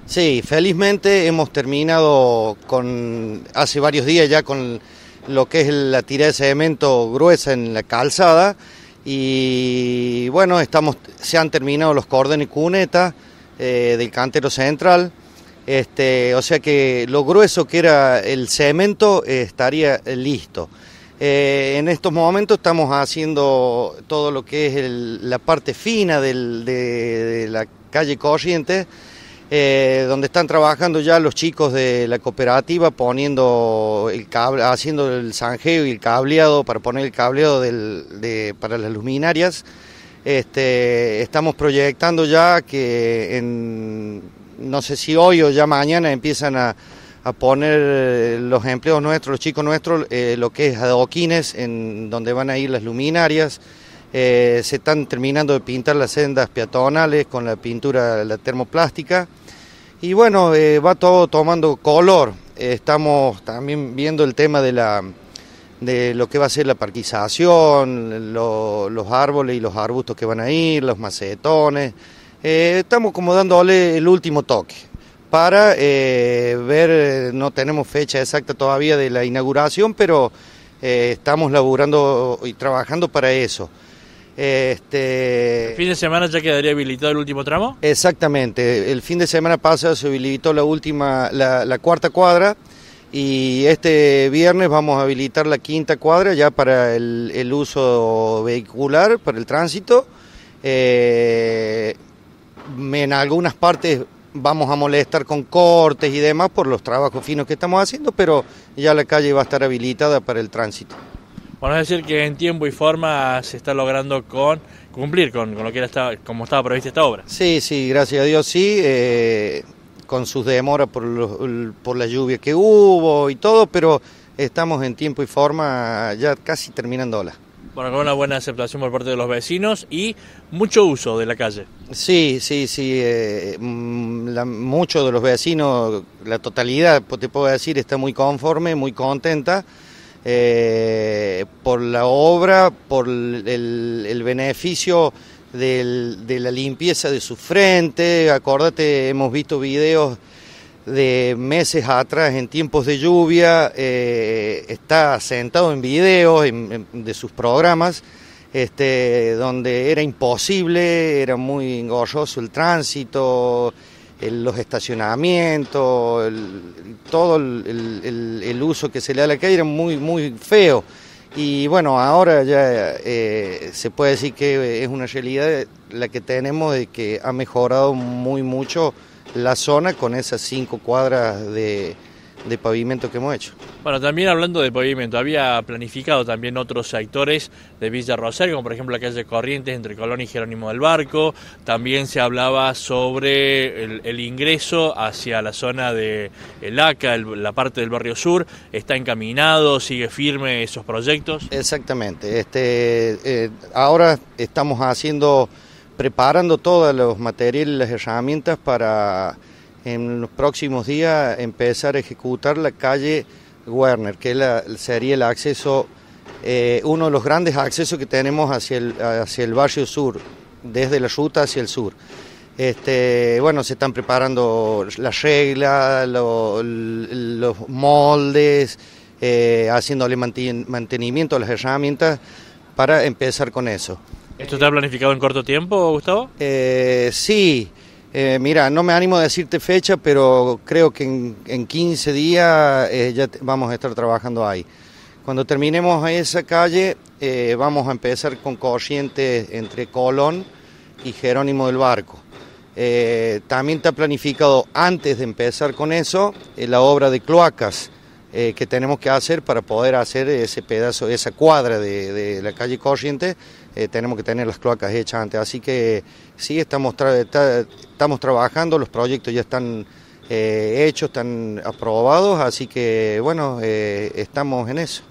Sí, felizmente hemos terminado hace varios días ya con lo que es la tirada de cemento gruesa en la calzada y bueno, se han terminado los cordones y cunetas del cantero central, o sea que lo grueso que era el cemento estaría listo. En estos momentos estamos haciendo todo lo que es la parte fina de la calle Corrientes, donde están trabajando ya los chicos de la cooperativa poniendo el cable, haciendo el zanjeo y el cableado para poner el cableado para las luminarias. Estamos proyectando ya que no sé si hoy o ya mañana empiezan a poner los empleos nuestros, los chicos nuestros, lo que es adoquines en donde van a ir las luminarias. Se están terminando de pintar las sendas peatonales con la pintura, la termoplástica. Y bueno, va todo tomando color. Estamos también viendo el tema de lo que va a ser la parquización, los árboles y los arbustos que van a ir, los macetones. Estamos como dándole el último toque para ver, no tenemos fecha exacta todavía de la inauguración, pero estamos laburando y trabajando para eso. ¿El fin de semana ya quedaría habilitado el último tramo? Exactamente, el fin de semana pasado se habilitó la cuarta cuadra y este viernes vamos a habilitar la quinta cuadra ya para el uso vehicular, para el tránsito. En algunas partes vamos a molestar con cortes y demás por los trabajos finos que estamos haciendo, pero ya la calle va a estar habilitada para el tránsito. Bueno, es decir que en tiempo y forma se está logrando cumplir con lo que como estaba prevista esta obra. Sí, gracias a Dios sí, con sus demoras por la lluvia que hubo y todo, pero estamos en tiempo y forma ya casi terminándola. Bueno, con una buena aceptación por parte de los vecinos y mucho uso de la calle. Sí, muchos de los vecinos, la totalidad, te puedo decir, está muy conforme, muy contenta. Por la obra, por el beneficio de la limpieza de su frente. Acordate, hemos visto videos de meses atrás en tiempos de lluvia, está sentado en videos de sus programas, donde era imposible, era muy engorroso el tránsito, los estacionamientos, todo el uso que se le da a la calle era muy feo. Y bueno, ahora ya se puede decir que es una realidad la que tenemos de que ha mejorado mucho la zona con esas 5 cuadras de pavimento que hemos hecho. Bueno, también hablando de pavimento, había planificado también otros sectores de Villa Rosario, como por ejemplo la calle Corrientes entre Colón y Jerónimo del Barco. También se hablaba sobre el ingreso hacia la zona de El Aca, la parte del barrio sur. ¿Está encaminado, sigue firme esos proyectos? Exactamente. Ahora estamos preparando todos los materiales, las herramientas para en los próximos días empezar a ejecutar la calle Werner, que sería el acceso, uno de los grandes accesos que tenemos hacia el barrio sur, desde la ruta hacia el sur. Bueno, se están preparando las reglas, los moldes, haciéndole mantenimiento a las herramientas para empezar con eso. ¿Esto está planificado en corto tiempo, Gustavo? Sí. Mira, no me animo a decirte fecha, pero creo que en 15 días ya vamos a estar trabajando ahí. Cuando terminemos esa calle, vamos a empezar con Corrientes entre Colón y Jerónimo del Barco. También está planificado, antes de empezar con eso, la obra de cloacas que tenemos que hacer para poder hacer ese pedazo, esa cuadra de la calle Corrientes. Tenemos que tener las cloacas hechas antes, así que sí, estamos trabajando, los proyectos ya están hechos, están aprobados, así que bueno, estamos en eso.